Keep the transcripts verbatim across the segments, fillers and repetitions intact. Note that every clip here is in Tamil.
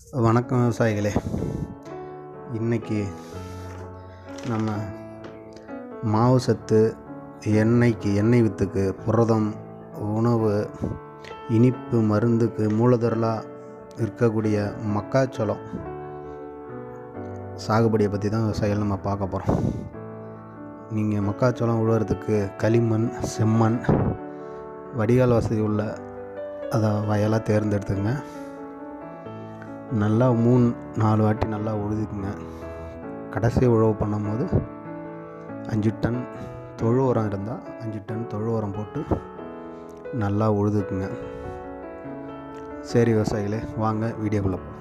வணக்கம் விவசாயிகளே. இன்றைக்கி நம்ம மாவு சத்து, எண்ணெய்க்கு எண்ணெய் வித்துக்கு, புரதம், உணவு, இனிப்பு, மருந்துக்கு மூலதொருளாக இருக்கக்கூடிய மக்காச்சோளம் சாகுபடியை பற்றி தான் விவசாயிகள் நம்ம பார்க்க போகிறோம். நீங்கள் மக்காச்சோளம் உழுவுறதுக்கு களிமண், செம்மண், வடிகால் வசதி உள்ள அதை வயலாக தேர்ந்தெடுத்துங்க. நல்லா மூணு நாலு வாட்டி நல்லா உழுதுக்குங்க. கடைசி உழவு பண்ணும்போது அஞ்சு டன் தொழு உரம் இருந்தால் அஞ்சு டன் தொழு உரம் போட்டு நல்லா உழுதுக்குங்க. சரி விவசாயிகளே, வாங்க வீடியோக்குள்ளே போகலாம்.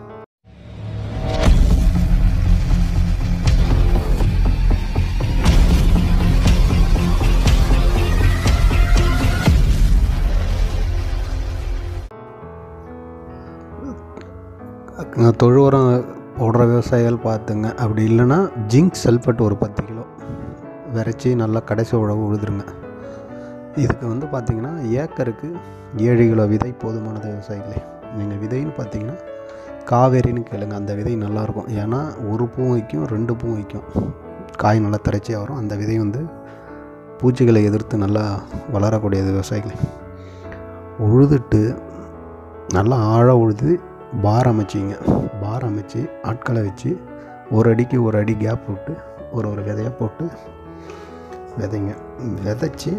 தொழு உரம் போடுற விவசாயிகள் பார்த்துங்க. அப்படி இல்லைன்னா ஜிங்க் சல்ஃபேட் ஒரு பத்து கிலோ விரைச்சி நல்லா கடைசி உழவு உழுதுருங்க. இதுக்கு வந்து பார்த்திங்கன்னா ஏக்கருக்கு ஏழு கிலோ விதை போதுமானது விவசாயிகளே. நீங்கள் விதைன்னு பார்த்தீங்கன்னா காவேரின்னு கேளுங்க, அந்த விதை நல்லாயிருக்கும். ஏன்னா ஒரு பூ வைக்கும், ரெண்டு பூ வைக்கும், காய் நல்லா திரைச்சியாக வரும். அந்த விதை வந்து பூச்சிகளை எதிர்த்து நல்லா வளரக்கூடியது விவசாயிகளே. உழுதுட்டு நல்லா ஆழ உழுது பார் அமைச்சிங்க. பார் அமைச்சு ஆட்களை வச்சு ஒரு அடிக்கு ஒரு அடி கேப் விட்டு ஒரு ஒரு விதையை போட்டு விதைங்க. விதைச்சி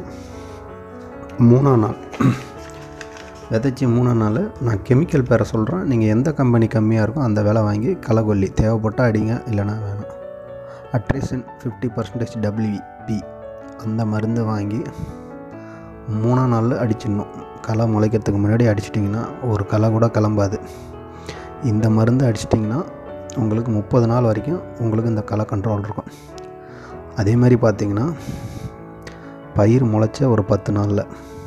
மூணாம் நாள் விதைச்சி மூணாம் நாள் நான் கெமிக்கல் பேரை சொல்கிறேன். நீங்கள் எந்த கம்பெனி கம்மியாக இருக்கோ அந்த விலை வாங்கி களைக்கொல்லி தேவைப்பட்டால் அடிங்க, இல்லைனா வேணாம். அட்ரிசன் ஃபிஃப்டி பர்சன்டேஜ் டபிள்யூபி அந்த மருந்து வாங்கி மூணாம் நாளில் அடிச்சிடணும். களை முளைக்கிறதுக்கு முன்னாடி அடிச்சிட்டிங்கன்னா ஒரு களை கூட கிளம்பாது. இந்த மருந்து அடிச்சிட்டிங்கன்னா உங்களுக்கு முப்பது நாள் வரைக்கும் உங்களுக்கு இந்த களை கண்ட்ரோல் இருக்கும். அதே மாதிரி பார்த்திங்கன்னா பயிர் முளைச்ச ஒரு பத்து நாளில்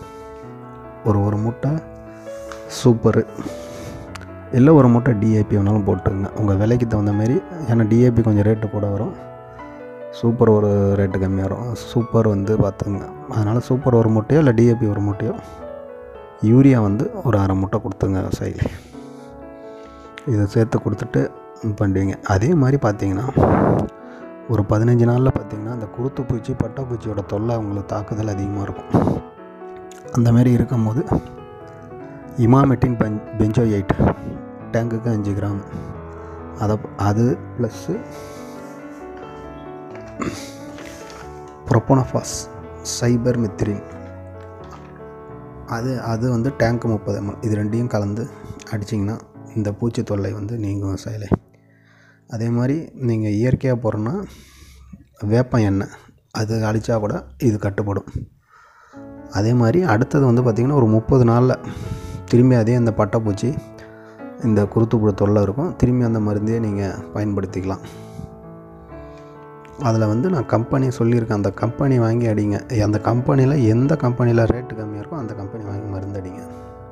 ஒரு ஒரு மூட்டை சூப்பரு இல்லை ஒரு மூட்டை டிஏபி வேணாலும் போட்டுங்க, உங்கள் விலைக்கு தகுந்த மாதிரி. ஏன்னா டிஏபி கொஞ்சம் ரேட்டு கூட வரும், சூப்பர் ஒரு ரேட்டு கம்மியாக வரும். சூப்பர் வந்து பார்த்துங்க, அதனால் சூப்பர் ஒரு மூட்டையோ இல்லை டிஏபி ஒரு மூட்டையோ, யூரியா வந்து ஒரு அரை மூட்டை கொடுத்துங்க விவசாயிகளே. இதை சேர்த்து கொடுத்துட்டு பண்ணுவீங்க. அதே மாதிரி பார்த்திங்கன்னா ஒரு பதினஞ்சு நாளில் பார்த்திங்கன்னா அந்த குருத்து பூச்சி, பட்டாப்பூச்சியோட தொல்லை உங்களுக்கு தாக்குதல் அதிகமாக இருக்கும். அந்தமாரி இருக்கும்போது இமாமெட்டின் பென் பென்சோயேட் டேங்குக்கு அஞ்சு கிராம் அதை அது ப்ளஸ்ஸு ப்ரொபோனோஃபாஸ் சைபர் மித்திரின் அது அது வந்து டேங்க்கு முப்பது எம்எல், இது ரெண்டையும் கலந்து அடிச்சிங்கன்னா இந்த பூச்சி தொல்லை வந்து நீங்கும் விவசாயிலே. அதே மாதிரி நீங்கள் இயற்கையாக போகிறோன்னா வேப்பம் எண்ணெய் அது அடித்தா கூட இது கட்டுப்படும். அதே மாதிரி அடுத்தது வந்து பார்த்திங்கன்னா ஒரு முப்பது நாளில் திரும்பி அதே அந்த பட்டைப்பூச்சி, இந்த குருத்துப்புழு தொல்லை இருக்கும், திரும்பி அந்த மருந்தையே நீங்கள் பயன்படுத்திக்கலாம். அதில் வந்து நான் கம்பெனி சொல்லியிருக்கேன், அந்த கம்பெனி வாங்கி அடிங்க. அந்த கம்பெனியில் எந்த கம்பெனியில் ரேட்டு கம்மியாக இருக்கோ அந்த கம்பெனி வாங்கி மருந்து அடிங்க.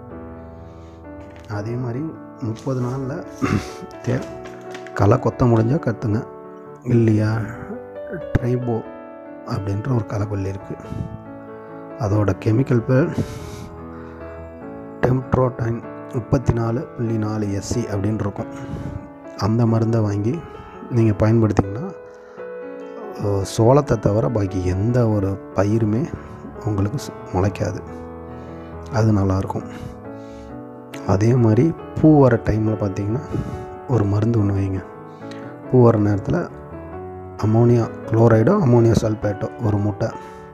அதே மாதிரி முப்பது நாளில் தே களை கொத்த முடிஞ்சால் கற்றுங்க, இல்லையா ட்ரைபோ அப்படின்ற ஒரு களைக்கொல்லி இருக்குது, அதோட கெமிக்கல் பேர் டெம்ட்ரோடைன் முப்பத்தி நாலு புள்ளி நாலு எஸ்சி அப்படின்னு இருக்கும். அந்த மருந்தை வாங்கி நீங்கள் பயன்படுத்திங்கன்னா சோளத்தை தவிர பாக்கி எந்த ஒரு பயிருமே உங்களுக்கு முளைக்காது, அது நல்லாயிருக்கும். அதே மாதிரி பூ வர டைமில் பார்த்திங்கன்னா ஒரு மருந்து ஒன்று வைங்க. பூ வர நேரத்தில் அமோனியா குளோரைடோ அமோனியா சல்ஃபேட்டோ ஒரு மூட்டை,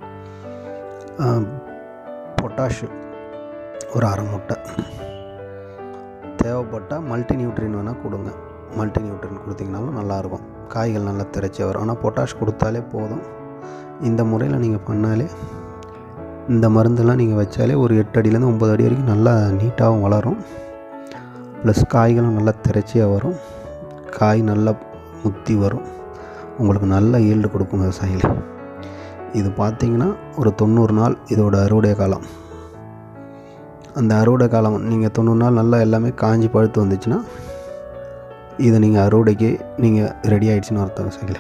பொட்டாஷு ஒரு அரை மூட்டை, தேவைப்பட்டால் மல்டி நியூட்ரியன் வேணால் கொடுங்க. மல்டி நியூட்ரியன் கொடுத்திங்கனாலும் நல்லாயிருக்கும், காய்கள் நல்லா திரைச்சி வரும். ஆனால் பொட்டாஷ் கொடுத்தாலே போதும். இந்த முறையில் நீங்கள் பண்ணாலே, இந்த மருந்தெல்லாம் நீங்கள் வச்சாலே ஒரு எட்டு அடியிலேருந்து ஒம்பது அடி வரைக்கும் நல்லா நீட்டாகவும் வளரும். ப்ளஸ் காய்களும் நல்லா திரைச்சியாக வரும், காய் நல்லா முத்தி வரும், உங்களுக்கு நல்ல ஈல்டு கொடுக்கும் விவசாயிகளே. இது பார்த்திங்கன்னா ஒரு தொண்ணூறு நாள் இதோட அறுவடை காலம். அந்த அறுவடை காலம் நீங்கள் தொண்ணூறு நாள் நல்லா எல்லாமே காஞ்சி பழுத்து வந்துச்சுன்னா இதை நீங்கள் அறுவடைக்கு நீங்கள் ரெடி ஆகிடுச்சின்னு அர்த்தம் விவசாயிகளே.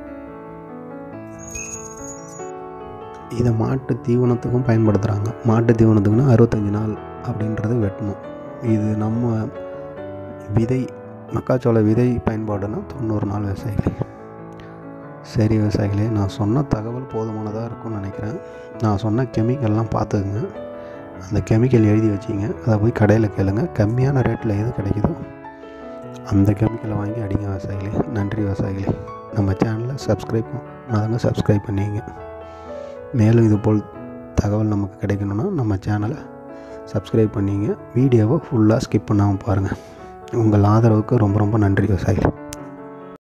இதை மாட்டு தீவனத்துக்கும் பயன்படுத்துகிறாங்க. மாட்டு தீவனத்துக்குன்னா அறுபத்தஞ்சி நாள் அப்படின்றது வெட்டணும். இது நம்ம விதை மக்காச்சோள விதை பயன்பாடுனா தொண்ணூறு நாள் விவசாயிகளே. சரி விவசாயிகளே, நான் சொன்ன தகவல் போதுமானதாக இருக்கும்னு நினைக்கிறேன். நான் சொன்ன கெமிக்கல்லாம் பார்த்துக்குங்க, அந்த கெமிக்கல் எழுதி வச்சிங்க, அதை போய் கடையில் கேளுங்க, கம்மியான ரேட்டில் எது கிடைக்குதோ அந்த கெமிக்கலை வாங்கி அடிங்க விவசாயிகளே. நன்றி விவசாயிகளே. நம்ம சேனலை சப்ஸ்கிரைப் பண்ணாதவங்க சப்ஸ்கிரைப் பண்ணிங்க. மேலும் இதுபோல் தகவல் நமக்கு கிடைக்கணுன்னா நம்ம சேனலை சப்ஸ்கிரைப் பண்ணிங்க. வீடியோவை ஃபுல்லாக ஸ்கிப் பண்ணாமல் பாருங்கள். உங்கள் ஆதரவுக்கு ரொம்ப ரொம்ப நன்றி விவசாயிகளே.